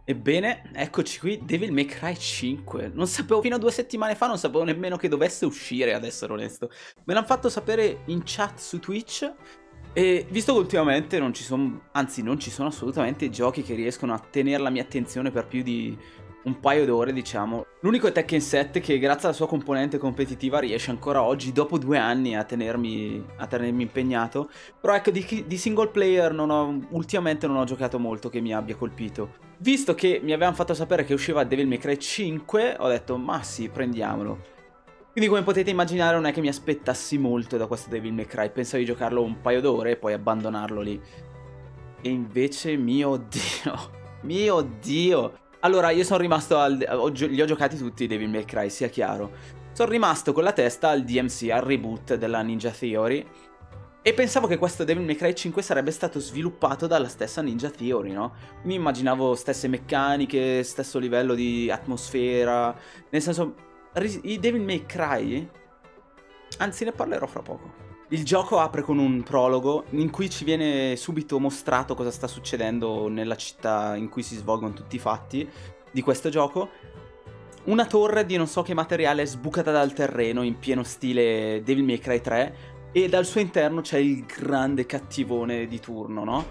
Ebbene, eccoci qui, Devil May Cry 5. Non sapevo, fino a 2 settimane fa non sapevo nemmeno che dovesse uscire, ad essere onesto. Me l'hanno fatto sapere in chat su Twitch. E visto che ultimamente non ci sono, anzi non ci sono assolutamente giochi che riescono a tenere la mia attenzione per più di un paio d'ore, diciamo. L'unico è Tekken 7 che grazie alla sua componente competitiva riesce ancora oggi, dopo 2 anni, a tenermi impegnato. Però ecco, di single player ultimamente non ho giocato molto che mi abbia colpito. Visto che mi avevano fatto sapere che usciva Devil May Cry 5, ho detto, ma sì, prendiamolo. Quindi come potete immaginare non è che mi aspettassi molto da questo Devil May Cry, pensavo di giocarlo un paio d'ore e poi abbandonarlo lì. E invece, mio Dio, mio Dio. Allora, io sono rimasto li ho giocati tutti i Devil May Cry, sia chiaro. Sono rimasto con la testa al DMC, al reboot della Ninja Theory. E pensavo che questo Devil May Cry 5 sarebbe stato sviluppato dalla stessa Ninja Theory, no? Quindi immaginavo stesse meccaniche, stesso livello di atmosfera. Nel senso, i Devil May Cry, anzi ne parlerò fra poco. Il gioco apre con un prologo in cui ci viene subito mostrato cosa sta succedendo nella città in cui si svolgono tutti i fatti di questo gioco. Una torre di non so che materiale è sbucata dal terreno in pieno stile Devil May Cry 3 e dal suo interno c'è il grande cattivone di turno, no?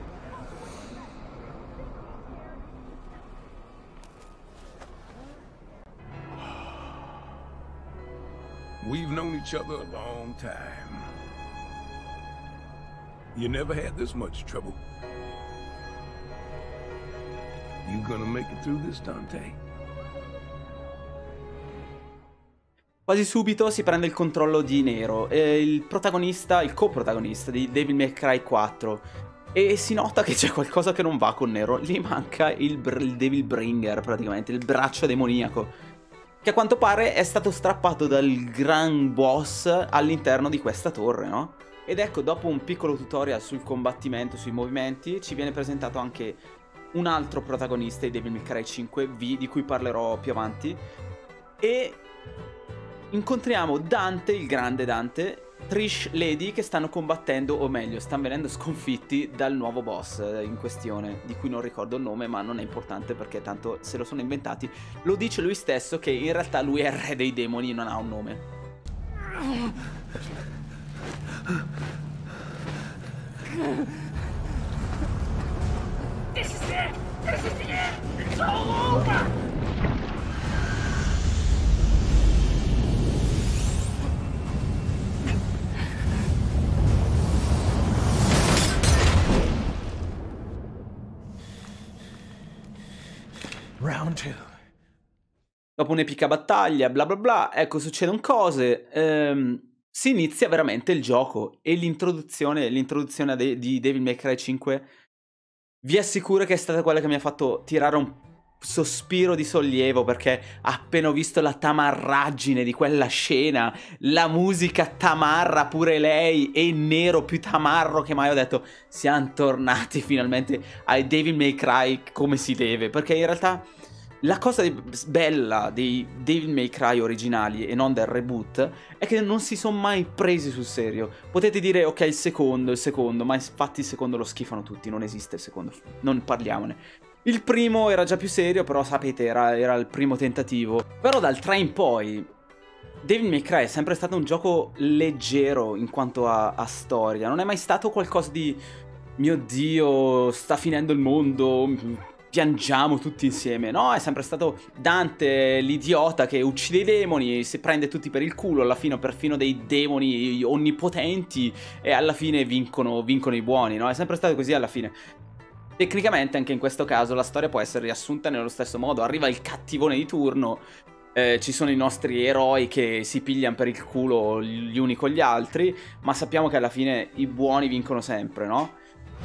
We've known each other a long time. You never had this much trouble. You gonna make it through this, Dante? Quasi subito si prende il controllo di Nero, il protagonista, il coprotagonista di Devil May Cry 4. E si nota che c'è qualcosa che non va con Nero. Gli manca il Devil Bringer, praticamente, il braccio demoniaco, che a quanto pare è stato strappato dal gran boss all'interno di questa torre, no? Ed ecco, dopo un piccolo tutorial sul combattimento, sui movimenti, ci viene presentato anche un altro protagonista di Devil May Cry 5V, di cui parlerò più avanti. E incontriamo Dante, il grande Dante, Trish, Lady, che stanno combattendo, o meglio, stanno venendo sconfitti dal nuovo boss in questione, di cui non ricordo il nome, ma non è importante perché tanto se lo sono inventati. Lo dice lui stesso che in realtà lui è il re dei demoni e non ha un nome. This is it! This is the end! It's all over! Round 2. Dopo un'epica battaglia, bla bla bla, ecco, succedono cose. Si inizia veramente il gioco e l'introduzione di Devil May Cry 5 vi assicuro che è stata quella che mi ha fatto tirare un sospiro di sollievo, perché appena ho visto la tamarraggine di quella scena, la musica tamarra pure lei e Nero più tamarro che mai, ho detto siamo tornati finalmente ai Devil May Cry come si deve, perché in realtà la cosa bella dei Devil May Cry originali e non del reboot è che non si sono mai presi sul serio. Potete dire ok il secondo, ma infatti il secondo lo schifano tutti, non esiste il secondo, non parliamone. Il primo era già più serio, però sapete era il primo tentativo. Però dal 3 in poi Devil May Cry è sempre stato un gioco leggero in quanto a storia. Non è mai stato qualcosa di mio Dio, sta finendo il mondo, piangiamo tutti insieme. No, è sempre stato Dante, l'idiota che uccide i demoni, si prende tutti per il culo, alla fine perfino dei demoni onnipotenti, e alla fine vincono i buoni, no? È sempre stato così alla fine. Tecnicamente anche in questo caso la storia può essere riassunta nello stesso modo. Arriva il cattivone di turno, ci sono i nostri eroi che si pigliano per il culo gli uni con gli altri, ma sappiamo che alla fine i buoni vincono sempre, no?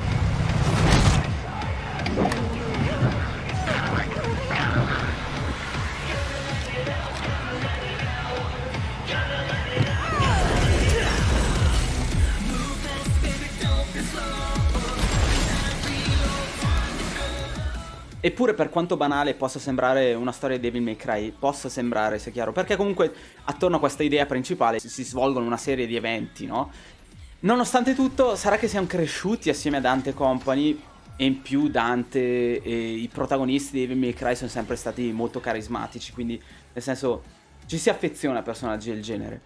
Eppure, per quanto banale possa sembrare una storia di Devil May Cry, possa sembrare, sia chiaro, perché comunque attorno a questa idea principale si svolgono una serie di eventi, no? Nonostante tutto, sarà che siamo cresciuti assieme a Dante Company, E in più Dante e i protagonisti di Devil May Cry sono sempre stati molto carismatici, quindi nel senso ci si affeziona a personaggi del genere.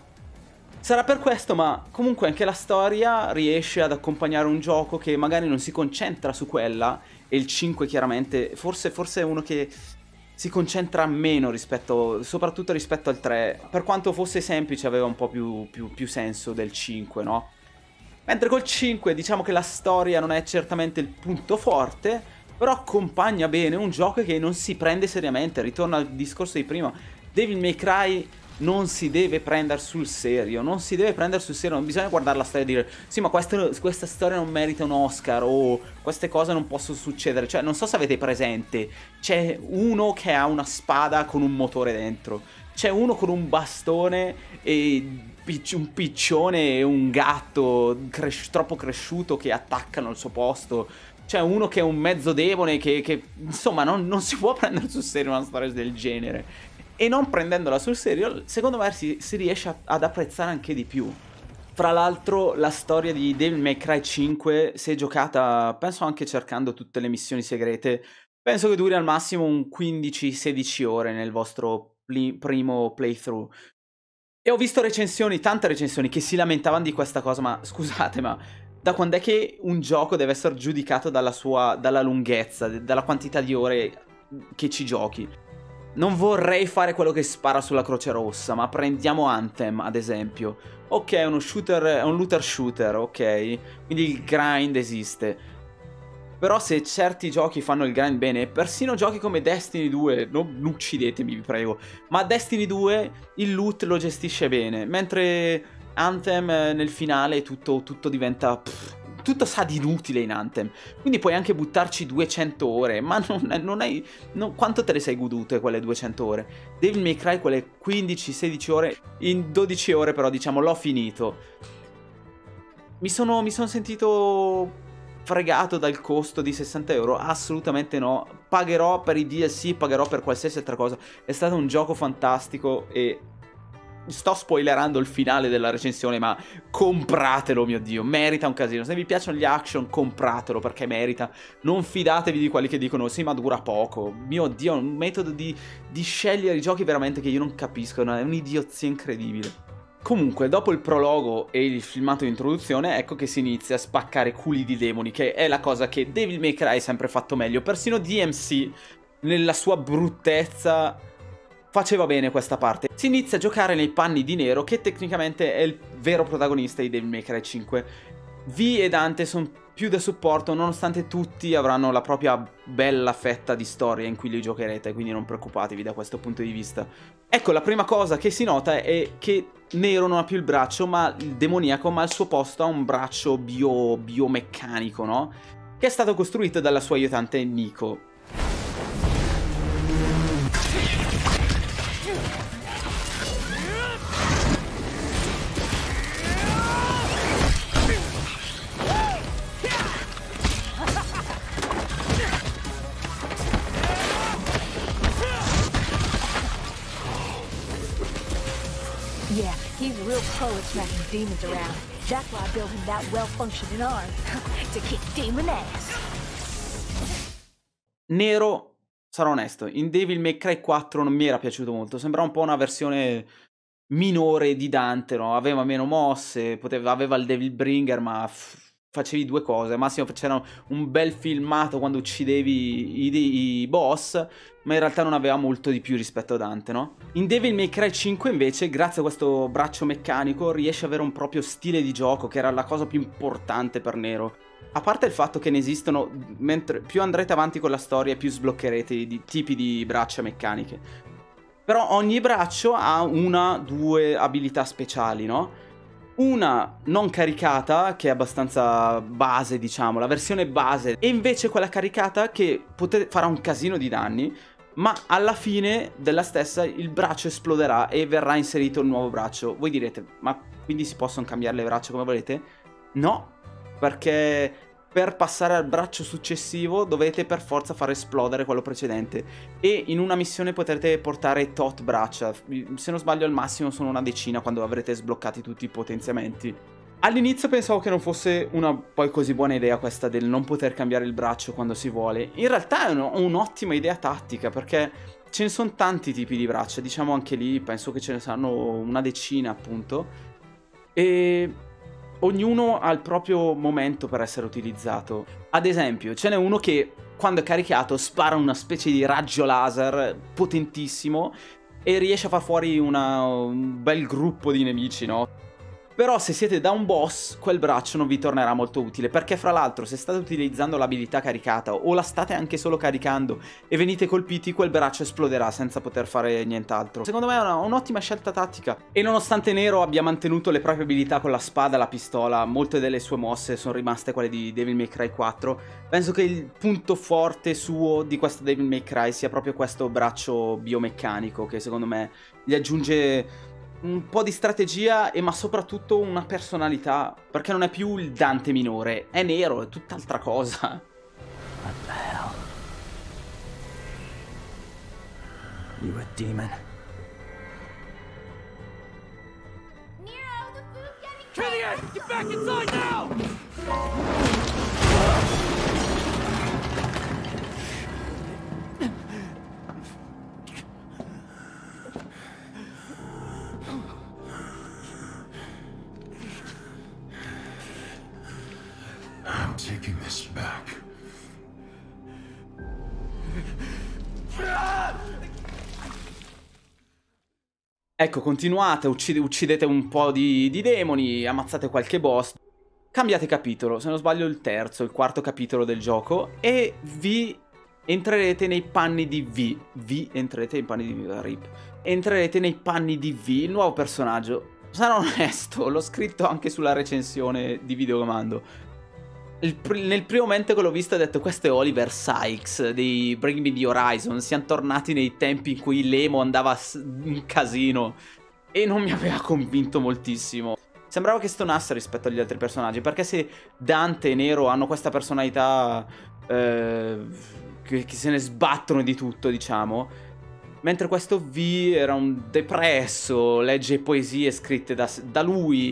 Sarà per questo, ma comunque anche la storia riesce ad accompagnare un gioco che magari non si concentra su quella, e il 5 chiaramente forse è uno che si concentra meno soprattutto rispetto al 3, per quanto fosse semplice aveva un po' più senso del 5, no? Mentre col 5 diciamo che la storia non è certamente il punto forte, però accompagna bene un gioco che non si prende seriamente. Ritorno al discorso di prima, Devil May Cry non si deve prendere sul serio, non bisogna guardare la storia e dire sì, ma questa storia non merita un Oscar, o queste cose non possono succedere. Cioè, non so se avete presente, c'è uno che ha una spada con un motore dentro, c'è uno con un bastone e un piccione e un gatto troppo cresciuto che attaccano al suo posto. C'è uno che è un mezzo demone che insomma non si può prendere sul serio una storia del genere. E non prendendola sul serio, secondo me si riesce ad apprezzare anche di più. Fra l'altro la storia di Devil May Cry 5, se giocata, penso anche cercando tutte le missioni segrete, penso che duri al massimo un 15-16 ore nel vostro primo playthrough. E ho visto tante recensioni che si lamentavano di questa cosa, ma scusate, ma da quando è che un gioco deve essere giudicato dalla lunghezza, dalla quantità di ore che ci giochi? Non vorrei fare quello che spara sulla Croce Rossa, ma prendiamo Anthem, ad esempio. Ok, è un looter shooter, ok? Quindi il grind esiste. Però se certi giochi fanno il grind bene, persino giochi come Destiny 2, non uccidetemi vi prego, ma Destiny 2 il loot lo gestisce bene, mentre Anthem nel finale tutto diventa... tutto sa di inutile in Anthem. Quindi puoi anche buttarci 200 ore, ma quanto te le sei godute quelle 200 ore? Devil May Cry quelle 15-16 ore, in 12 ore però diciamo l'ho finito. Mi sono sentito fregato dal costo di 60 euro? Assolutamente no. Pagherò per i DLC, pagherò per qualsiasi altra cosa. È stato un gioco fantastico e... sto spoilerando il finale della recensione, ma compratelo, mio Dio, merita un casino. Se vi piacciono gli action, compratelo perché merita. Non fidatevi di quelli che dicono sì, ma dura poco. Mio Dio, è un metodo di scegliere i giochi veramente che io non capisco, è un'idiozia incredibile. Comunque, dopo il prologo e il filmato di introduzione, ecco che si inizia a spaccare culi di demoni, che è la cosa che Devil May Cry ha sempre fatto meglio. Persino DMC, nella sua bruttezza, faceva bene questa parte. Si inizia a giocare nei panni di Nero, che tecnicamente è il vero protagonista di Devil May Cry 5. V e Dante sono più da supporto, nonostante tutti avranno la propria bella fetta di storia in cui li giocherete, quindi non preoccupatevi da questo punto di vista. Ecco, la prima cosa che si nota è che Nero non ha più il braccio, ma il demoniaco, ma al suo posto ha un braccio biomeccanico, no? Che è stato costruito dalla sua aiutante Nico. Yeah, he's a real pro at tracking demons around. That's why I built him that well-functioning arm. To kick demon ass. Nero, sarò onesto, in Devil May Cry 4 non mi era piaciuto molto. Sembrava un po' una versione minore di Dante, no? Aveva meno mosse, aveva il Devil Bringer, ma facevi due cose. Al massimo c'era un bel filmato quando uccidevi i boss, ma in realtà non aveva molto di più rispetto a Dante, no? In Devil May Cry 5 invece, grazie a questo braccio meccanico, riesce ad avere un proprio stile di gioco, che era la cosa più importante per Nero. A parte il fatto che ne esistono, mentre più andrete avanti con la storia, più sbloccherete i tipi di braccia meccaniche. Però ogni braccio ha due abilità speciali, no? Una non caricata, che è abbastanza base, diciamo, la versione base, e invece quella caricata che farà un casino di danni, ma alla fine della stessa il braccio esploderà e verrà inserito il nuovo braccio. Voi direte, ma quindi si possono cambiare le braccia come volete? No, perché per passare al braccio successivo dovete per forza far esplodere quello precedente, e in una missione potrete portare tot braccia, se non sbaglio al massimo sono una decina quando avrete sbloccati tutti i potenziamenti. All'inizio pensavo che non fosse una poi così buona idea questa del non poter cambiare il braccio quando si vuole. In realtà è un'ottima idea tattica, perché ce ne sono tanti tipi di braccia, diciamo anche lì penso che ce ne saranno una decina appunto, e ognuno ha il proprio momento per essere utilizzato. Ad esempio ce n'è uno che quando è caricato spara una specie di raggio laser potentissimo e riesce a far fuori un bel gruppo di nemici, no? Però se siete da un boss, quel braccio non vi tornerà molto utile, perché fra l'altro se state utilizzando l'abilità caricata o la state anche solo caricando e venite colpiti, quel braccio esploderà senza poter fare nient'altro. Secondo me è un'ottima scelta tattica. E nonostante Nero abbia mantenuto le proprie abilità con la spada e la pistola, molte delle sue mosse sono rimaste quelle di Devil May Cry 4, penso che il punto forte suo di questo Devil May Cry sia proprio questo braccio biomeccanico, che secondo me gli aggiunge un po' di strategia ma soprattutto una personalità, perché non è più il Dante minore, è Nero, è tutt'altra cosa. What the hell? You a demon? Nero, the food's getting Killian, get back inside now! I'm taking this back. Ecco, continuate, uccidete un po' di demoni, ammazzate qualche boss, cambiate capitolo, se non sbaglio il terzo, il quarto capitolo del gioco, e vi entrerete nei panni di V. Entrerete nei panni di Rip. Entrerete nei panni di V, il nuovo personaggio. Sarò onesto, l'ho scritto anche sulla recensione di Videocomando. Nel primo momento che l'ho visto ho detto questo è Oliver Sykes dei Bring Me The Horizon, siamo tornati nei tempi in cui l'emo andava un casino e non mi aveva convinto moltissimo. Sembrava che stonasse rispetto agli altri personaggi, perché se Dante e Nero hanno questa personalità che se ne sbattono di tutto, diciamo, mentre questo V era un depresso, legge poesie scritte da lui,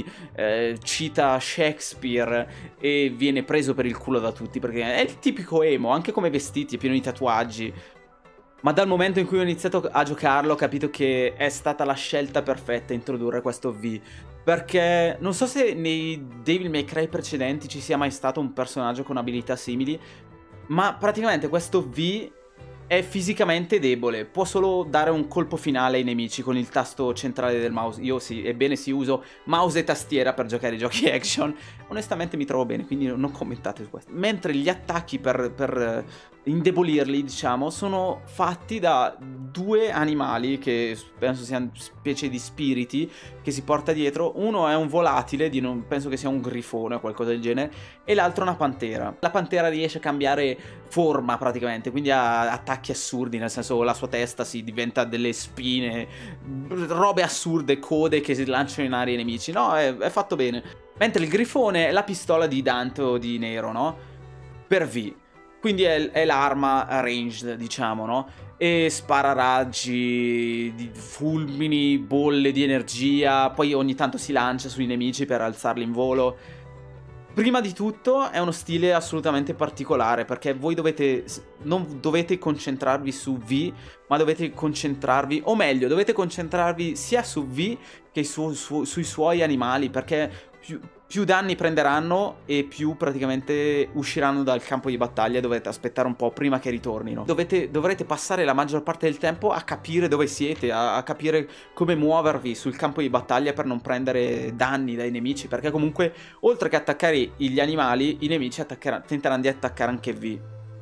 cita Shakespeare e viene preso per il culo da tutti, perché è il tipico emo, anche come vestiti, è pieno di tatuaggi. Ma dal momento in cui ho iniziato a giocarlo ho capito che è stata la scelta perfetta introdurre questo V, perché non so se nei Devil May Cry precedenti ci sia mai stato un personaggio con abilità simili, ma praticamente questo V è fisicamente debole, può solo dare un colpo finale ai nemici con il tasto centrale del mouse. Io sì, ebbene sì, uso mouse e tastiera per giocare ai giochi action. Onestamente mi trovo bene, quindi non commentate su questo. Mentre gli attacchi per indebolirli, diciamo, sono fatti da due animali che penso siano specie di spiriti che si porta dietro. Uno è un volatile, penso che sia un grifone o qualcosa del genere, e l'altro una pantera. La pantera riesce a cambiare forma praticamente, quindi ha attacchi assurdi, nel senso la sua testa si diventa delle spine, robe assurde, code che si lanciano in aria ai nemici. No, è fatto bene. Mentre il grifone è la pistola di Dante o di Nero, no? Per V. Quindi è l'arma ranged, diciamo, no? E spara raggi, fulmini, bolle di energia, poi ogni tanto si lancia sui nemici per alzarli in volo. Prima di tutto è uno stile assolutamente particolare, perché voi non dovete concentrarvi su V, ma dovete concentrarvi, o meglio, dovete concentrarvi sia su V che sui suoi animali, perché più danni prenderanno e più praticamente usciranno dal campo di battaglia. Dovete aspettare un po' prima che ritornino. Dovrete passare la maggior parte del tempo a capire dove siete, a capire come muovervi sul campo di battaglia per non prendere danni dai nemici, perché comunque oltre che attaccare gli animali, i nemici tenteranno di attaccare anche V.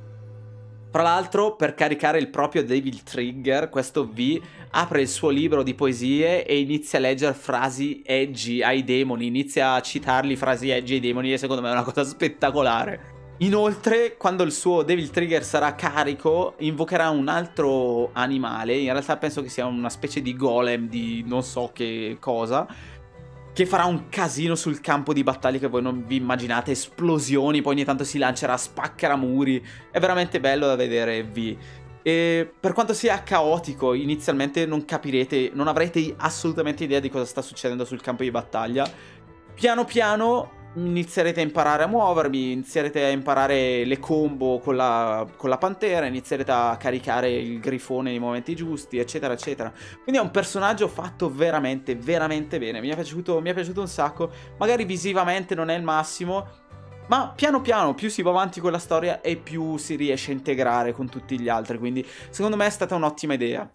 Tra l'altro, per caricare il proprio Devil Trigger, questo V apre il suo libro di poesie e inizia a leggere frasi edgy ai demoni, inizia a citarli frasi edgy ai demoni, e secondo me è una cosa spettacolare. Inoltre, quando il suo Devil Trigger sarà carico, invocherà un altro animale, in realtà penso che sia una specie di golem di non so che cosa, che farà un casino sul campo di battaglia che voi non vi immaginate, esplosioni, poi ogni tanto si lancerà, spaccherà muri, è veramente bello da vedere V. E per quanto sia caotico, inizialmente non capirete, non avrete assolutamente idea di cosa sta succedendo sul campo di battaglia, piano piano inizierete a imparare a muovervi, inizierete a imparare le combo con la pantera, inizierete a caricare il grifone nei momenti giusti, eccetera, eccetera. Quindi è un personaggio fatto veramente, veramente bene. Mi è piaciuto un sacco. Magari visivamente non è il massimo, ma piano piano più si va avanti con la storia e più si riesce a integrare con tutti gli altri. Quindi secondo me è stata un'ottima idea.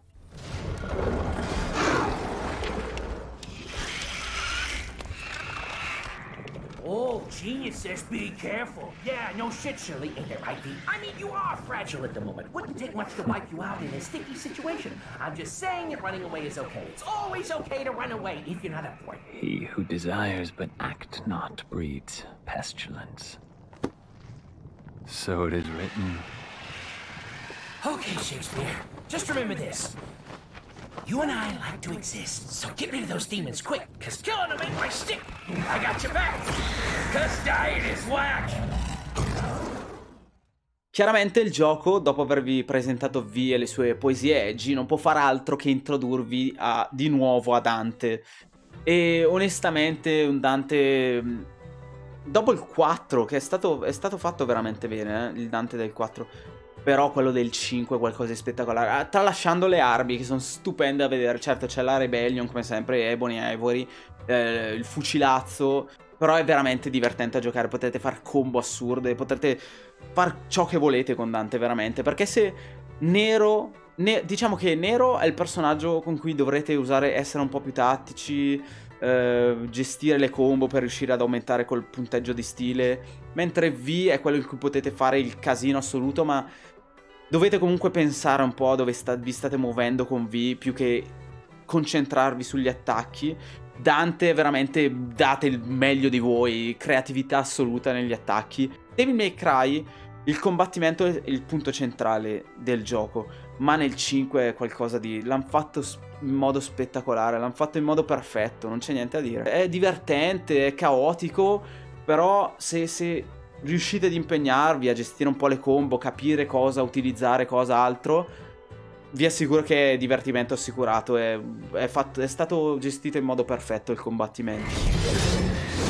Oh, genius says be careful. Yeah, no shit, Shirley. Ain't that right, Pete? I mean, you are fragile at the moment. Wouldn't take much to wipe you out in a sticky situation. I'm just saying that running away is okay. It's always okay to run away if you're not up for it. He who desires but act not breeds pestilence. So it is written. Okay, Shakespeare. Just remember this. You and I like to exist, so get rid of those demons quick, cause killing them ain't my stick. I got your back, cause dying is whack. Chiaramente il gioco, dopo avervi presentato V e le sue poesie edgy, non può far altro che introdurvi di nuovo a Dante. E onestamente un Dante, dopo il 4, che è stato fatto veramente bene, il Dante del 4, però quello del 5 è qualcosa di spettacolare, tralasciando le armi che sono stupende da vedere. Certo c'è la Rebellion come sempre, Ebony Ivory, il fucilazzo, però è veramente divertente a giocare. Potete fare combo assurde, potete fare ciò che volete con Dante veramente, perché se diciamo che Nero è il personaggio con cui dovrete essere un po' più tattici, gestire le combo per riuscire ad aumentare col punteggio di stile, mentre V è quello in cui potete fare il casino assoluto, ma dovete comunque pensare un po' a dove vi state muovendo con V, più che concentrarvi sugli attacchi. Dante veramente date il meglio di voi, creatività assoluta negli attacchi. Devil May Cry, il combattimento è il punto centrale del gioco, ma nel 5 è qualcosa di... l'hanno fatto in modo spettacolare, l'hanno fatto in modo perfetto, non c'è niente da dire. È divertente, è caotico, però se riuscite ad impegnarvi a gestire un po' le combo, capire cosa utilizzare, cosa altro, vi assicuro che è divertimento assicurato. È stato gestito in modo perfetto il combattimento.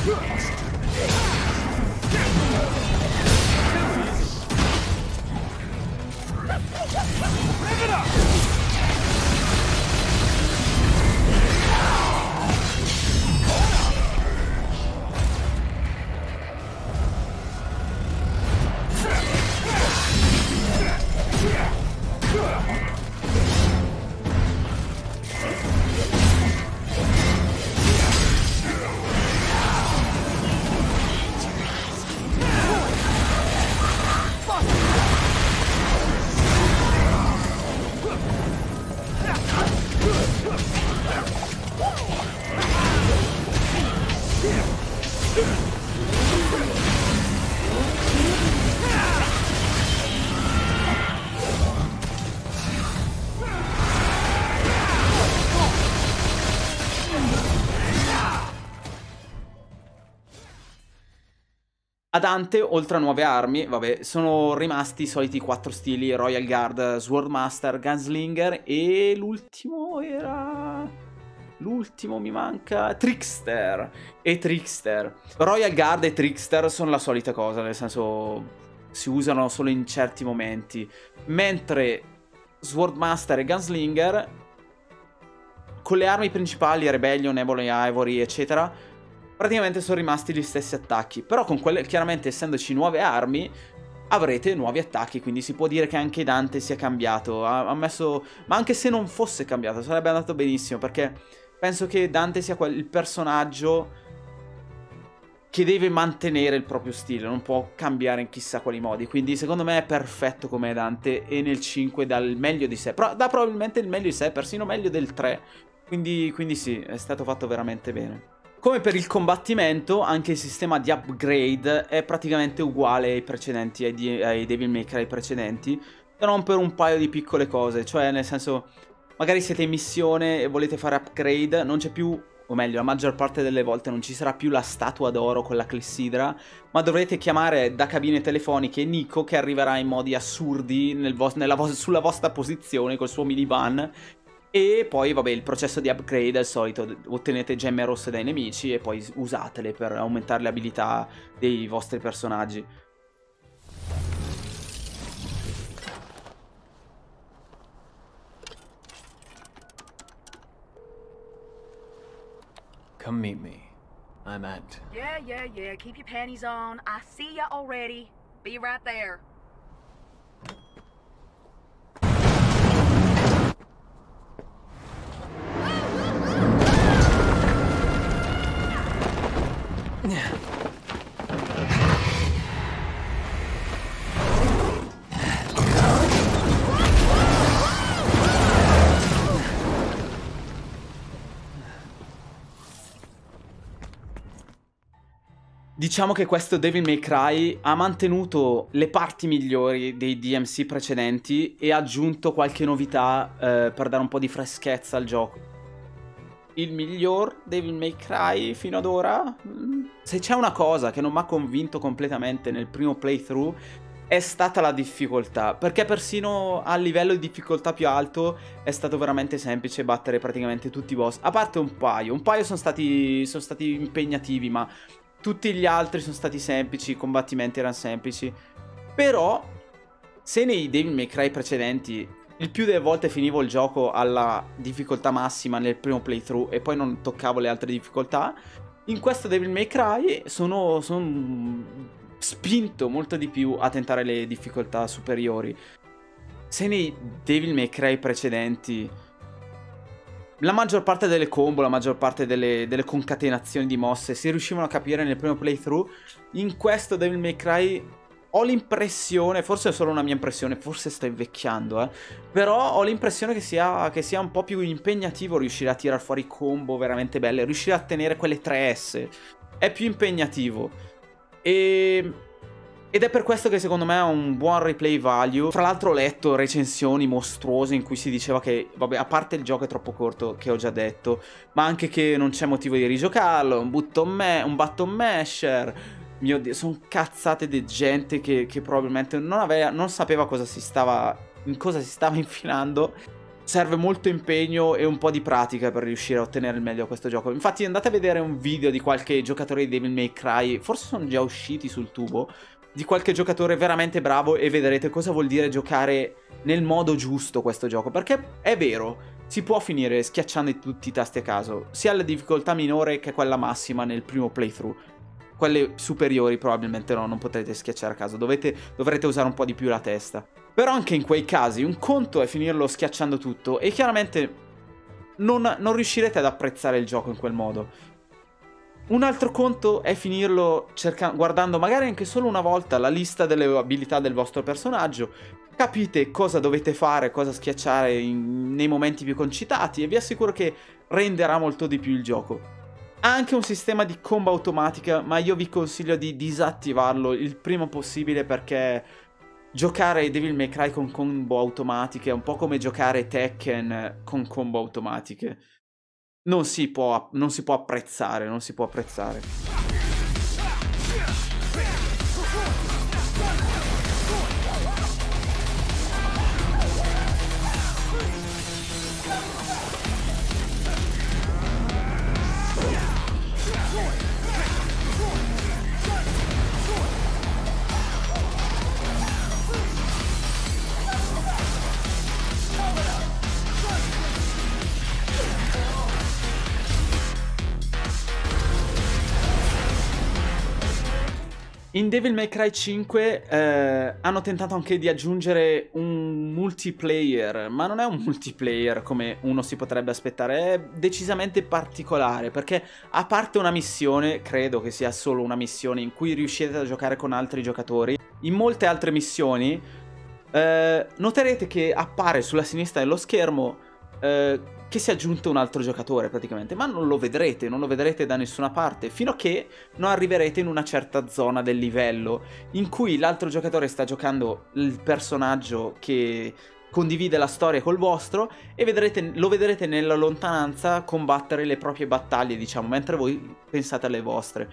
A Dante, oltre a nuove armi, vabbè, sono rimasti i soliti 4 stili: Royal Guard, Swordmaster, Gunslinger e l'ultimo era... l'ultimo mi manca... Trickster. E Trickster. Royal Guard e Trickster sono la solita cosa, nel senso si usano solo in certi momenti, mentre Swordmaster e Gunslinger con le armi principali, Rebellion, Ebony Ivory, eccetera, praticamente sono rimasti gli stessi attacchi. Però con quelle, chiaramente essendoci nuove armi, avrete nuovi attacchi, quindi si può dire che anche Dante sia cambiato. Ha messo... ma anche se non fosse cambiato sarebbe andato benissimo, perché penso che Dante sia il personaggio che deve mantenere il proprio stile, non può cambiare in chissà quali modi. Quindi secondo me è perfetto come Dante, e nel 5 dà il meglio di sé, dà probabilmente il meglio di sé, persino meglio del 3. Quindi sì, è stato fatto veramente bene. Come per il combattimento, anche il sistema di upgrade è praticamente uguale ai precedenti, ai Devil May Cry precedenti, se non per un paio di piccole cose. Cioè, nel senso, magari siete in missione e volete fare upgrade, non c'è più, o meglio, la maggior parte delle volte non ci sarà più la statua d'oro con la clessidra, ma dovrete chiamare da cabine telefoniche Nico, che arriverà in modi assurdi sulla vostra posizione col suo minivan, E poi, vabbè, il processo di upgrade è il solito, ottenete gemme rosse dai nemici e poi usatele per aumentare le abilità dei vostri personaggi. Come meet me. I'm at... Yeah. Keep your panties on. I see ya already. Be right there. Diciamo che questo Devil May Cry ha mantenuto le parti migliori dei DMC precedenti e ha aggiunto qualche novità per dare un po' di freschezza al gioco. Il miglior Devil May Cry fino ad ora? Se c'è una cosa che non mi ha convinto completamente nel primo playthrough è stata la difficoltà, perché persino a livello di difficoltà più alto è stato veramente semplice battere praticamente tutti i boss, a parte un paio sono stati impegnativi, ma tutti gli altri sono stati semplici, i combattimenti erano semplici. Però, se nei Devil May Cry precedenti il più delle volte finivo il gioco alla difficoltà massima nel primo playthrough e poi non toccavo le altre difficoltà, in questo Devil May Cry sono spinto molto di più a tentare le difficoltà superiori. Se nei Devil May Cry precedenti la maggior parte delle combo, la maggior parte delle concatenazioni di mosse si riuscivano a capire nel primo playthrough, in questo Devil May Cry ho l'impressione, forse è solo una mia impressione, forse sto invecchiando, però ho l'impressione che sia un po' più impegnativo riuscire a tirar fuori combo veramente belle, riuscire a tenere quelle 3S. È più impegnativo. Ed è per questo che secondo me ha un buon replay value. Tra l'altro ho letto recensioni mostruose in cui si diceva che, vabbè, a parte il gioco è troppo corto, che ho già detto, ma anche che non c'è motivo di rigiocarlo, un button masher. Mio Dio, sono cazzate di gente che probabilmente non sapeva in cosa si stava infilando. Serve molto impegno e un po' di pratica per riuscire a ottenere il meglio a questo gioco. Infatti andate a vedere un video di qualche giocatore di Devil May Cry, forse sono già usciti sul tubo, di qualche giocatore veramente bravo e vedrete cosa vuol dire giocare nel modo giusto questo gioco. Perché è vero, si può finire schiacciando tutti i tasti a caso, sia la difficoltà minore che quella massima nel primo playthrough. Quelle superiori probabilmente non potrete schiacciare a caso, dovrete usare un po' di più la testa. Però anche in quei casi un conto è finirlo schiacciando tutto e chiaramente non riuscirete ad apprezzare il gioco in quel modo. Un altro conto è finirlo guardando magari anche solo una volta la lista delle abilità del vostro personaggio, capite cosa dovete fare, cosa schiacciare nei momenti più concitati e vi assicuro che renderà molto di più il gioco. Ha anche un sistema di combo automatica, ma io vi consiglio di disattivarlo il prima possibile perché giocare Devil May Cry con combo automatiche è un po' come giocare Tekken con combo automatiche. Non si può apprezzare, non si può apprezzare. In Devil May Cry 5 hanno tentato anche di aggiungere un multiplayer, ma non è un multiplayer come uno si potrebbe aspettare, è decisamente particolare perché a parte una missione, credo che sia solo una missione in cui riuscite a giocare con altri giocatori, in molte altre missioni noterete che appare sulla sinistra dello schermo che si è aggiunto un altro giocatore praticamente, ma non lo vedrete da nessuna parte, fino a che non arriverete in una certa zona del livello, in cui l'altro giocatore sta giocando il personaggio che condivide la storia col vostro, e lo vedrete nella lontananza combattere le proprie battaglie, diciamo, mentre voi pensate alle vostre.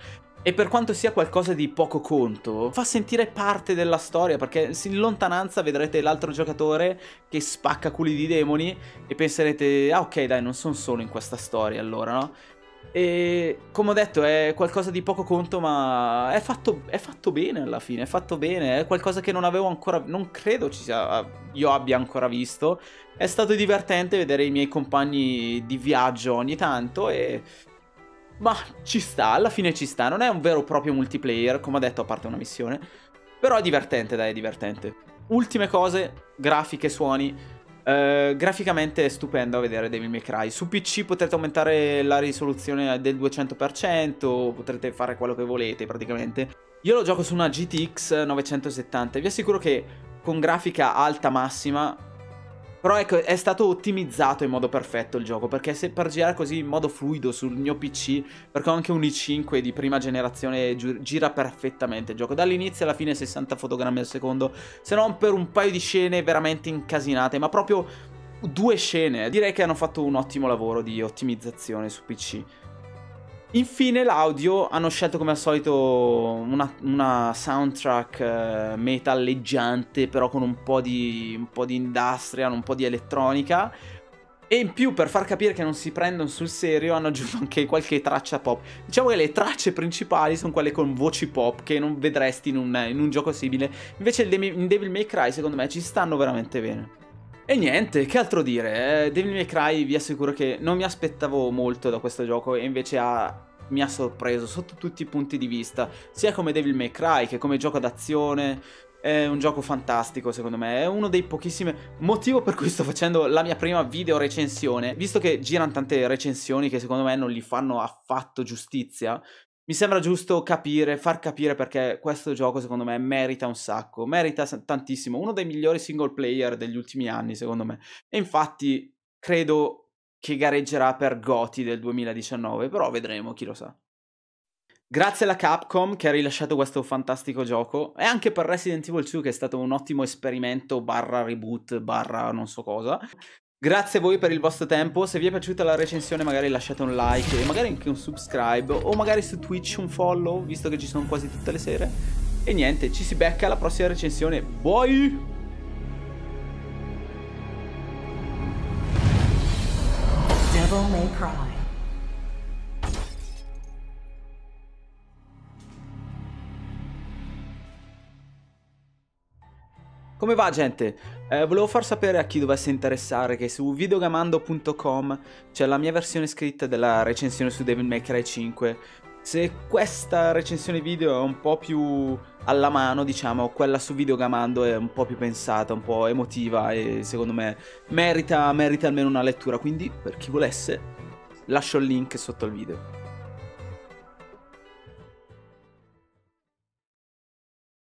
E per quanto sia qualcosa di poco conto, fa sentire parte della storia, perché in lontananza vedrete l'altro giocatore che spacca culi di demoni e penserete, ah ok dai, non sono solo in questa storia allora, no? E come ho detto è qualcosa di poco conto, ma è fatto bene alla fine, è fatto bene, è qualcosa che non avevo ancora, non credo io abbia ancora visto. È stato divertente vedere i miei compagni di viaggio ogni tanto e... ma ci sta, alla fine ci sta, non è un vero e proprio multiplayer, come ho detto, a parte una missione, però è divertente, dai, è divertente. Ultime cose, grafiche, suoni. Graficamente è stupendo a vedere Devil May Cry. Su PC potrete aumentare la risoluzione del 200%, potrete fare quello che volete praticamente. Io lo gioco su una GTX 970 e vi assicuro che con grafica alta massima, però ecco, è stato ottimizzato in modo perfetto il gioco, perché se per girare così in modo fluido sul mio PC, perché ho anche un i5 di prima generazione, gira perfettamente il gioco, dall'inizio alla fine 60 fotogrammi al secondo, se non per un paio di scene veramente incasinate, ma proprio 2 scene. Direi che hanno fatto un ottimo lavoro di ottimizzazione su PC. Infine l'audio, hanno scelto come al solito una soundtrack metalleggiante, però con un po' di industrial, un po' di elettronica. E in più, per far capire che non si prendono sul serio, hanno aggiunto anche qualche traccia pop. Diciamo che le tracce principali sono quelle con voci pop, che non vedresti in un gioco simile. Invece in Devil May Cry, secondo me, ci stanno veramente bene. E niente, che altro dire, Devil May Cry vi assicuro che non mi aspettavo molto da questo gioco e invece mi ha sorpreso sotto tutti i punti di vista, sia come Devil May Cry che come gioco d'azione. È un gioco fantastico secondo me, è uno dei pochissimi motivi per cui sto facendo la mia prima video recensione, visto che girano tante recensioni che secondo me non gli fanno affatto giustizia. Mi sembra giusto far capire perché questo gioco secondo me merita un sacco, merita tantissimo, uno dei migliori single player degli ultimi anni secondo me. E infatti credo che gareggerà per GOTY del 2019, però vedremo, chi lo sa. Grazie alla Capcom che ha rilasciato questo fantastico gioco, e anche per Resident Evil 2 che è stato un ottimo esperimento barra reboot barra non so cosa. Grazie a voi per il vostro tempo, se vi è piaciuta la recensione magari lasciate un like e magari anche un subscribe o magari su Twitch un follow, visto che ci sono quasi tutte le sere. E niente, ci si becca alla prossima recensione, bye! Devil May Cry. Come va gente? Volevo far sapere a chi dovesse interessare che su videogamando.com c'è la mia versione scritta della recensione su Devil May Cry 5. Se questa recensione video è un po' più alla mano, diciamo, quella su Videogamando è un po' più pensata, un po' emotiva e secondo me merita almeno una lettura, quindi per chi volesse lascio il link sotto il video.